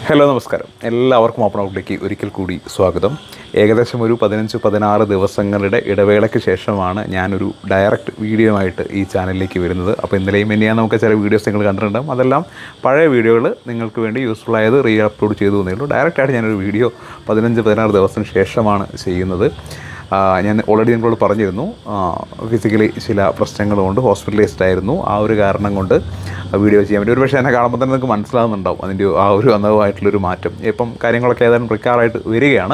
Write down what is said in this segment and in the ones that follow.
Hello നമസ്കാരം. എല്ലാവർക്കും open ഔട്ടിലേക്ക് ഒരിക്കൽ കൂടി സ്വാഗതം. ഏകദേശം ഒരു 15-16 ദിവസങ്ങളുടെ ഇടവേളയ്ക്ക് ശേഷമാണ് ഞാനൊരു ഡയറക്റ്റ് വീഡിയോ ആയിട്ട് ഈ ചാനലിലേക്ക് വരുന്നത്. അപ്പോൾ ഇന്നലെയും ഇനിയാണ് നമുക്ക് ചില വീഡിയോസ് നിങ്ങൾ കണ്ടിട്ടുണ്ടാകും. അതെല്ലാം പഴയ വീഡിയോകൾ നിങ്ങൾക്ക് വേണ്ടി യൂസ്ഫുൾ ആയത് റീ അപ്ലോഡ് ചെയ്തു തന്നേ ഉള്ളൂ. ഡയറക്റ്റായിട്ട് ഞാനൊരു വീഡിയോ 15-16 ദിവസത്തിന് ശേഷമാണ് ചെയ്യുന്നത്. ഞാൻ ഓൾറെഡി നിങ്ങളോട് പറഞ്ഞിരുന്നു, ഫിസിക്കലി ചില പ്രശ്നങ്ങളുകൊണ്ട് ഹോസ്പിറ്റലൈസ്ഡ് ആയിരുന്നു. ആ ഒരു കാരണം കൊണ്ട് വീഡിയോ ചെയ്യാൻ വേണ്ടി ഒരുപക്ഷെ എന്നെ കാണുമ്പോൾ തന്നെ നിങ്ങൾക്ക് മനസ്സിലാകുന്നുണ്ടാവും അതിൻ്റെ ആ ഒരു അന്നവുമായിട്ടുള്ളൊരു മാറ്റം. ഇപ്പം കാര്യങ്ങളൊക്കെ ഏതായാലും റിക്കവറായിട്ട് വരികയാണ്.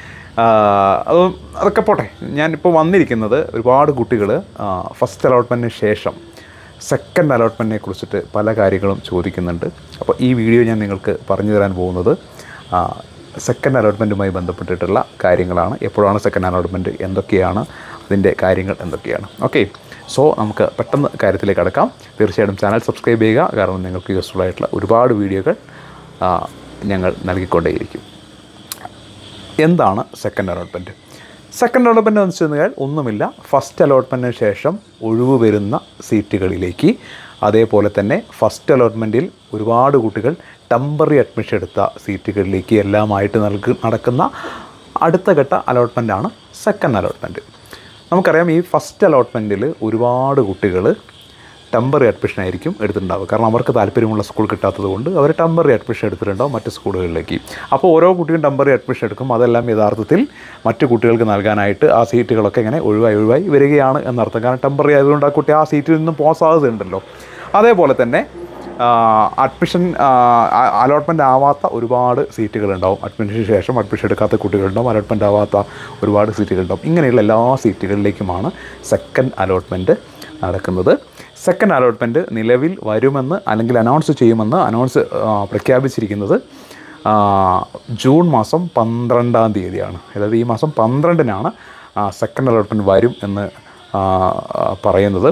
അതൊക്കെ പോട്ടെ. ഞാനിപ്പോൾ വന്നിരിക്കുന്നത് ഒരുപാട് കുട്ടികൾ ഫസ്റ്റ് അലോട്ട്മെൻറ്റിന് ശേഷം സെക്കൻഡ് അലോട്ട്മെൻറ്റിനെ കുറിച്ചിട്ട് പല കാര്യങ്ങളും ചോദിക്കുന്നുണ്ട്. അപ്പോൾ ഈ വീഡിയോ ഞാൻ നിങ്ങൾക്ക് പറഞ്ഞു തരാൻ പോകുന്നത് സെക്കൻഡ് അലോട്ട്മെൻറ്റുമായി ബന്ധപ്പെട്ടിട്ടുള്ള കാര്യങ്ങളാണ്. എപ്പോഴാണ് സെക്കൻഡ് അലോട്ട്മെൻറ്റ്, എന്തൊക്കെയാണ് അതിൻ്റെ കാര്യങ്ങൾ എന്തൊക്കെയാണ്. ഓക്കെ, സോ നമുക്ക് പെട്ടെന്ന് കാര്യത്തിലേക്ക് കടക്കാം. തീർച്ചയായിട്ടും ചാനൽ സബ്സ്ക്രൈബ് ചെയ്യുക, കാരണം നിങ്ങൾക്ക് യൂസ്ഫുൾ ആയിട്ടുള്ള ഒരുപാട് വീഡിയോകൾ ഞങ്ങൾ നൽകിക്കൊണ്ടേയിരിക്കും. എന്താണ് സെക്കൻഡ് അലോട്ട്മെൻറ്റ്? സെക്കൻഡ് അലോട്ട്മെൻറ്റ് എന്ന് വെച്ച് കഴിഞ്ഞാൽ ഒന്നുമില്ല, ഫസ്റ്റ് അലോട്ട്മെൻറ്റിന് ശേഷം ഒഴിവ് വരുന്ന സീറ്റുകളിലേക്ക്, അതേപോലെ തന്നെ ഫസ്റ്റ് അലോട്ട്മെൻറ്റിൽ ഒരുപാട് കുട്ടികൾ ടെമ്പററി അഡ്മിഷൻ എടുത്ത സീറ്റുകളിലേക്ക് എല്ലാമായിട്ട് നടക്കുന്ന അടുത്ത ഘട്ട അലോട്ട്മെൻറ്റാണ് സെക്കൻഡ് അലോട്ട്മെൻറ്റ്. നമുക്കറിയാം, ഈ ഫസ്റ്റ് അലോട്ട്മെൻറ്റിൽ ഒരുപാട് കുട്ടികൾ ടെമ്പററി അഡ്മിഷൻ ആയിരിക്കും എടുത്തിട്ടുണ്ടാവുക. കാരണം അവർക്ക് താല്പര്യമുള്ള സ്കൂൾ കിട്ടാത്തത് കൊണ്ട് അവർ ടെമ്പററി അഡ്മിഷൻ എടുത്തിട്ടുണ്ടാവും മറ്റ് സ്കൂളുകളിലേക്ക്. അപ്പോൾ ഓരോ കുട്ടിയും ടെമ്പററി അഡ്മിഷൻ എടുക്കും. അതെല്ലാം യഥാർത്ഥത്തിൽ മറ്റു കുട്ടികൾക്ക് നൽകാനായിട്ട് ആ സീറ്റുകളൊക്കെ ഇങ്ങനെ ഒഴിവായി വരികയാണ് എന്നർത്ഥം. കാരണം ടെമ്പററി ആയതുകൊണ്ട് ആ കുട്ടി ആ സീറ്റിൽ നിന്നും പോകാൻ സാധ്യതയുണ്ടല്ലോ. അതേപോലെ തന്നെ അഡ്മിഷൻ അലോട്ട്മെൻറ്റ് ആവാത്ത ഒരുപാട് സീറ്റുകളുണ്ടാവും. അഡ്മിഷന് ശേഷം അഡ്മിഷൻ എടുക്കാത്ത കുട്ടികളുണ്ടാവും, അലോട്ട്മെൻറ്റ് ആവാത്ത ഒരുപാട് സീറ്റുകളുണ്ടാവും. ഇങ്ങനെയുള്ള എല്ലാ സീറ്റുകളിലേക്കുമാണ് സെക്കൻഡ് അലോട്ട്മെൻറ്റ് നടക്കുന്നത്. സെക്കൻഡ് അലോട്ട്മെൻറ്റ് നിലവിൽ വരുമെന്ന് അല്ലെങ്കിൽ അനൗൺസ് ചെയ്യുമെന്ന് പ്രഖ്യാപിച്ചിരിക്കുന്നത് ജൂൺ മാസം 12-ാം തീയതിയാണ്. അതായത് ഈ മാസം 12-നാണ് സെക്കൻഡ് അലോട്ട്മെൻറ്റ് വരും എന്ന് പറയുന്നത്.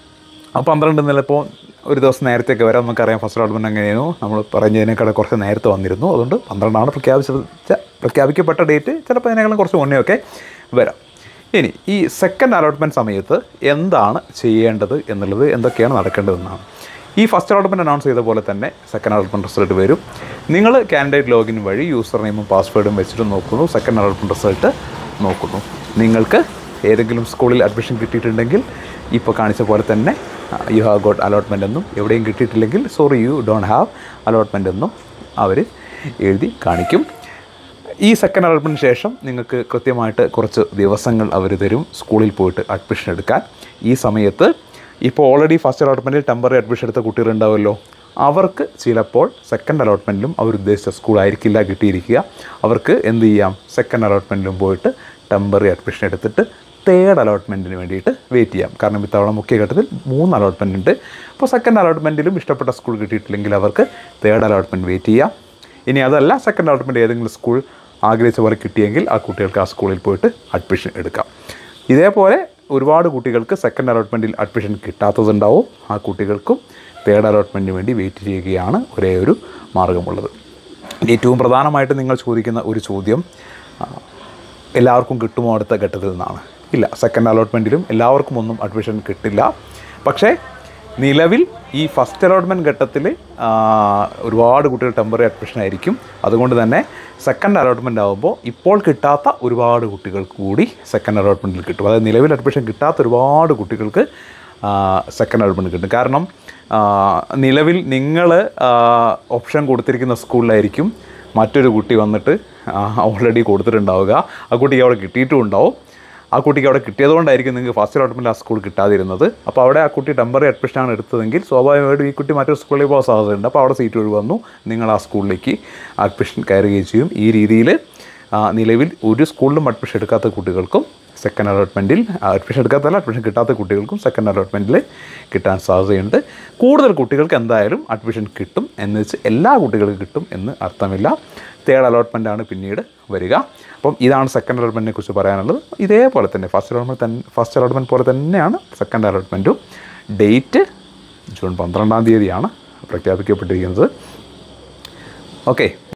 ആ 12 നിലപ്പോൾ ഒരു ദിവസം നേരത്തെയൊക്കെ വരാം. നമുക്കറിയാം ഫസ്റ്റ് അലോട്ട്മെൻറ്റ് എങ്ങനെയായിരുന്നു, നമ്മൾ പറഞ്ഞതിനേക്കാൾ കുറച്ച് നേരത്തെ വന്നിരുന്നു. അതുകൊണ്ട് 12-ആണ് പ്രഖ്യാപിക്കപ്പെട്ട ഡേറ്റ്. ചിലപ്പോൾ അതിനേക്കാളും കുറച്ച് മുന്നേയൊക്കെ വരാം. ഇനി ഈ സെക്കൻഡ് അലോട്ട്മെൻറ്റ് സമയത്ത് എന്താണ് ചെയ്യേണ്ടത് എന്നുള്ളത്, എന്തൊക്കെയാണ് നടക്കേണ്ടതെന്നാണ്. ഈ ഫസ്റ്റ് അലോട്ട്മെൻറ്റ് അനൗൺസ് ചെയ്ത പോലെ തന്നെ സെക്കൻഡ് അലോട്ട്മെൻറ്റ് റിസൾട്ട് വരും. നിങ്ങൾ കാൻഡിഡേറ്റ് ലോഗിൻ വഴി യൂസർ നെയിമും പാസ്വേഡും വെച്ചിട്ട് നോക്കുന്നു, സെക്കൻഡ് അലോട്ട്മെൻറ്റ് റിസൾട്ട് നോക്കുന്നു. നിങ്ങൾക്ക് ഏതെങ്കിലും സ്കൂളിൽ അഡ്മിഷൻ കിട്ടിയിട്ടുണ്ടെങ്കിൽ ഇപ്പോൾ കാണിച്ച പോലെ തന്നെ യു ഹാവ് ഗോട്ട് അലോട്ട്മെൻ്റ് എന്നും, എവിടെയും കിട്ടിയിട്ടില്ലെങ്കിൽ sorry you don't have allotment എന്നും അവർ എഴുതി കാണിക്കും. ഈ സെക്കൻഡ് അലോട്ട്മെൻറ്റിന് ശേഷം നിങ്ങൾക്ക് കൃത്യമായിട്ട് കുറച്ച് ദിവസങ്ങൾ അവർ തരും സ്കൂളിൽ പോയിട്ട് അഡ്മിഷൻ എടുക്കാൻ. ഈ സമയത്ത് ഇപ്പോൾ ഓൾറെഡി ഫസ്റ്റ് അലോട്ട്മെൻറ്റിൽ ടെമ്പററി അഡ്മിഷൻ എടുത്ത കുട്ടികളുണ്ടാവുമല്ലോ, അവർക്ക് ചിലപ്പോൾ സെക്കൻഡ് അലോട്ട്മെൻറ്റിലും അവരുദ്ദേശിച്ച സ്കൂളായിരിക്കില്ല കിട്ടിയിരിക്കുക. അവർക്ക് എന്ത് ചെയ്യാം, സെക്കൻഡ് അലോട്ട്മെൻറ്റിലും പോയിട്ട് ടെമ്പററി അഡ്മിഷൻ എടുത്തിട്ട് തേർഡ് അലോട്ട്മെൻറ്റിന് വേണ്ടിയിട്ട് വെയിറ്റ് ചെയ്യാം. കാരണം ഇത്തവണ മുഖ്യഘട്ടത്തിൽ 3 അലോട്ട്മെൻറ്റ് ഉണ്ട്. അപ്പോൾ സെക്കൻഡ് അലോട്ട്മെൻറ്റിലും ഇഷ്ടപ്പെട്ട സ്കൂൾ കിട്ടിയിട്ടില്ലെങ്കിൽ അവർക്ക് തേർഡ് അലോട്ട്മെൻറ്റ് വെയിറ്റ് ചെയ്യാം. ഇനി അതല്ല, സെക്കൻഡ് അലോട്ട്മെൻറ്റ് ഏതെങ്കിലും സ്കൂൾ ആഗ്രഹിച്ച പോലെ കിട്ടിയെങ്കിൽ ആ കുട്ടികൾക്ക് ആ സ്കൂളിൽ പോയിട്ട് അഡ്മിഷൻ എടുക്കാം. ഇതേപോലെ ഒരുപാട് കുട്ടികൾക്ക് സെക്കൻഡ് അലോട്ട്മെൻറ്റിൽ അഡ്മിഷൻ കിട്ടാത്തതുണ്ടാവും. ആ കുട്ടികൾക്കും തേർഡ് അലോട്ട്മെൻറ്റിന് വേണ്ടി വെയിറ്റ് ചെയ്യുകയാണ് ഒരേ ഒരു മാർഗമുള്ളത്. ഏറ്റവും പ്രധാനമായിട്ട് നിങ്ങൾ ചോദിക്കുന്ന ഒരു ചോദ്യം, എല്ലാവർക്കും കിട്ടുമോ അടുത്ത ഘട്ടത്തിൽ നിന്നാണ്. ഇല്ല, സെക്കൻഡ് അലോട്ട്മെൻറ്റിലും എല്ലാവർക്കും ഒന്നും അഡ്മിഷൻ കിട്ടില്ല. പക്ഷേ നിലവിൽ ഈ ഫസ്റ്റ് അലോട്ട്മെൻറ്റ് ഘട്ടത്തിൽ ഒരുപാട് കുട്ടികൾ ടെമ്പററി അഡ്മിഷൻ ആയിരിക്കും. അതുകൊണ്ട് തന്നെ സെക്കൻഡ് അലോട്ട്മെൻറ്റ് ആകുമ്പോൾ ഇപ്പോൾ കിട്ടാത്ത ഒരുപാട് കുട്ടികൾക്ക് കൂടി സെക്കൻഡ് അലോട്ട്മെൻറ്റിൽ കിട്ടും. അതായത് നിലവിൽ അഡ്മിഷൻ കിട്ടാത്ത ഒരുപാട് കുട്ടികൾക്ക് സെക്കൻഡ് അലോട്ട്മെൻറ്റ് കിട്ടും. കാരണം നിലവിൽ നിങ്ങൾ ഓപ്ഷൻ കൊടുത്തിരിക്കുന്ന സ്കൂളിലായിരിക്കും മറ്റൊരു കുട്ടി വന്നിട്ട് ഓൾറെഡി കൊടുത്തിട്ടുണ്ടാവുക. ആ കുട്ടിക്ക് അവിടെ കിട്ടിയിട്ടും ഉണ്ടാവും. ആ കുട്ടിക്ക് അവിടെ കിട്ടിയതുകൊണ്ടായിരിക്കും നിങ്ങൾക്ക് ഫസ്റ്റ് അലോട്ട്മെൻറ്റ് ആ സ്കൂൾ കിട്ടാതിരുന്നത്. അപ്പോൾ അവിടെ ആ കുട്ടി ടെമ്പററി അഡ്മിഷനാണ് എടുത്തതെങ്കിൽ സ്വാഭാവികമായിട്ടും ഈ കുട്ടി മറ്റൊരു സ്കൂളിൽ പോകാൻ സാധ്യതയുണ്ട്. അപ്പോൾ അവിടെ സീറ്റ് ഒഴിവ് വന്നു, നിങ്ങൾ ആ സ്കൂളിലേക്ക് അഡ്മിഷൻ കയറുകയും ചെയ്യും. ഈ രീതിയിൽ നിലവിൽ ഒരു സ്കൂളിലും അഡ്മിഷൻ എടുക്കാത്ത കുട്ടികൾക്കും സെക്കൻഡ് അലോട്ട്മെൻറ്റിൽ അഡ്മിഷൻ കിട്ടാത്ത കുട്ടികൾക്കും സെക്കൻഡ് അലോട്ട്മെൻറ്റിൽ കിട്ടാൻ സാധ്യതയുണ്ട്. കൂടുതൽ കുട്ടികൾക്ക് എന്തായാലും അഡ്മിഷൻ കിട്ടും എന്ന് വെച്ച് എല്ലാ കുട്ടികൾക്കും കിട്ടും എന്ന് അർത്ഥമില്ല. തേർഡ് അലോട്ട്മെൻറ്റാണ് പിന്നീട് വരിക. അപ്പം ഇതാണ് സെക്കൻഡ് അലോട്ട്മെൻറ്റിനെ കുറിച്ച് പറയാനുള്ളത്. ഇതേപോലെ തന്നെ ഫസ്റ്റ് അലോട്ട്മെൻറ്റ് പോലെ തന്നെയാണ് സെക്കൻഡ് അലോട്ട്മെൻറ്റും. ഡേറ്റ് ജൂൺ 12-ാം തീയതിയാണ് പ്രഖ്യാപിക്കപ്പെട്ടിരിക്കുന്നത്. ഓക്കെ.